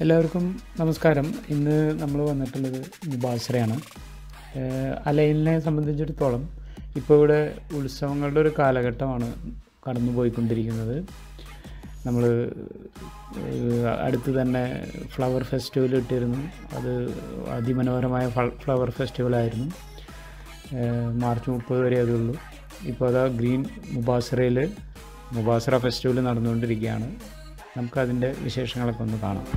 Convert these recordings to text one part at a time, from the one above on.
എല്ലാവർക്കും നമസ്കാരം. ഇന്ന് നമ്മൾ വന്നിട്ടുള്ളത് മുബാസറയാണ്. അലൈനിനെ സംബന്ധിച്ചിടത്തോളം ഇപ്പോൾ ഇവിടെ ഉത്സവങ്ങളുടെ ഒരു കാലഘട്ടമാണ് കടന്നു പോയിക്കൊണ്ടിരിക്കുന്നത്. നമ്മൾ അടുത്ത് തന്നെ ഫ്ലവർ ഫെസ്റ്റിവൽ ഇട്ടിരുന്നു. അത് അതിമനോഹരമായ ഫ്ലവർ ഫെസ്റ്റിവലായിരുന്നു. മാർച്ച് 30 വരെ അതുള്ളൂ. ഇപ്പോൾ അതാ ഗ്രീൻ മുബാസറയിൽ മുബാസറ ഫെസ്റ്റിവൽ നടന്നുകൊണ്ടിരിക്കുകയാണ്. നമുക്കതിൻ്റെ വിശേഷങ്ങളൊക്കെ ഒന്ന് കാണാം.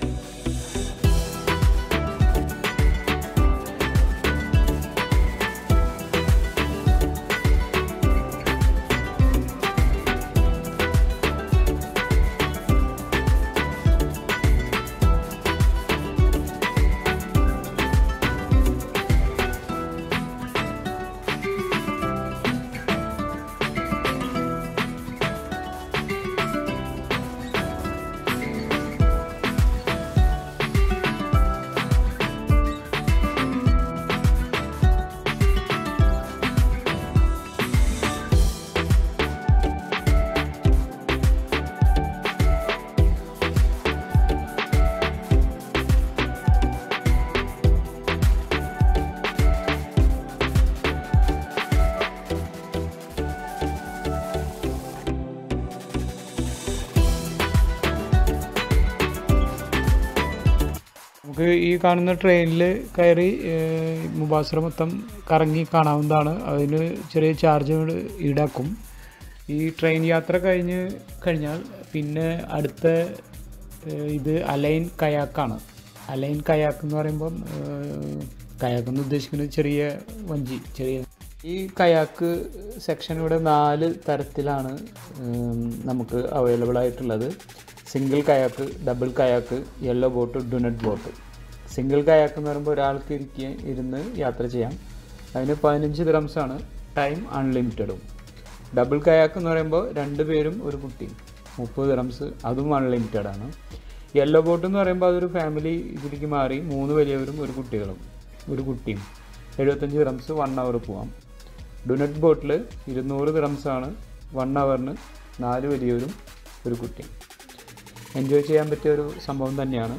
നമുക്ക് ഈ കാണുന്ന ട്രെയിനിൽ കയറി മുബാസറ മൊത്തം കറങ്ങി കാണാവുന്നതാണ്. അതിന് ചെറിയ ചാർജ് ഈടാക്കും. ഈ ട്രെയിൻ യാത്ര കഴിഞ്ഞാൽ പിന്നെ അടുത്ത ഇത് അലൈൻ കയാക്കാണ്. അലൈൻ കയാക്ക് എന്ന് പറയുമ്പം കയാക്ക് എന്ന് ഉദ്ദേശിക്കുന്നത് ചെറിയ വഞ്ചി. ഈ കയാക്ക് സെക്ഷൻ ഇവിടെ 4 തരത്തിലാണ് നമുക്ക് അവൈലബിൾ ആയിട്ടുള്ളത്. Single kayak, double kayak, yellow boat, donut boat. Single kayak എന്ന് പറയുമ്പോൾ ഒരാൾക്ക് ഇരുന്ന് യാത്ര ചെയ്യാം. അതിന് 15 ദിറംസാണ്. ടൈം അൺലിമിറ്റഡും. ഡബിൾ കയാക്ക് എന്ന് പറയുമ്പോൾ 2 പേരും ഒരു കുട്ടിയും 30 ദിറംസ്, അതും അൺലിമിറ്റഡ് ആണ്. യെല്ലോ ബോട്ട് എന്ന് പറയുമ്പോൾ അതൊരു ഫാമിലി ഇതിലേക്ക് മാറി 3 വലിയവരും ഒരു കുട്ടിയും 75 ദിറംസ് 1 അവർ പോവാം. ഡുനറ്റ് ബോട്ടിൽ 200 ദിറംസാണ് 1 അവറിന് 4 വലിയവരും ഒരു കുട്ടിയും. എൻജോയ് ചെയ്യാൻ പറ്റിയ ഒരു സംഭവം തന്നെയാണ്.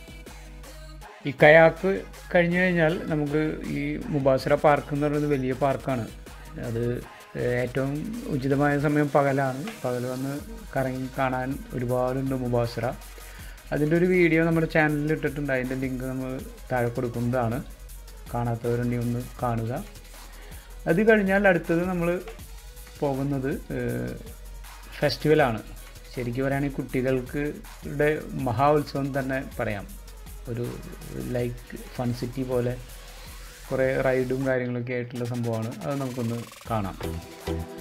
ഈ കയാക്ക് കഴിഞ്ഞ് കഴിഞ്ഞാൽ നമുക്ക് ഈ മുബാസറ പാർക്ക് എന്ന് പറയുന്നത് വലിയ പാർക്കാണ്. അത് ഏറ്റവും ഉചിതമായ സമയം പകലാണ്. പകൽ വന്ന് കറങ്ങി കാണാൻ ഒരുപാടുണ്ട് മുബാസറ. അതിൻ്റെ ഒരു വീഡിയോ നമ്മുടെ ചാനലിൽ ഇട്ടിട്ടുണ്ട്. അതിൻ്റെ ലിങ്ക് നമ്മൾ താഴെ കൊടുക്കുന്നതാണ്. കാണാത്തവരുണ്ടെങ്കിൽ ഒന്ന് കാണുക. അത് കഴിഞ്ഞാൽ അടുത്തത് നമ്മൾ പോകുന്നത് ഫെസ്റ്റിവലാണ്. ശരിക്കും പറയുകയാണെങ്കിൽ കുട്ടികൾക്ക് മഹാ ഉത്സവം തന്നെ പറയാം. ഒരു ലൈക്ക് ഫൺ സിറ്റി പോലെ കുറേ റൈഡും കാര്യങ്ങളൊക്കെ ആയിട്ടുള്ള സംഭവമാണ്. അത് നമുക്കൊന്ന് കാണാം.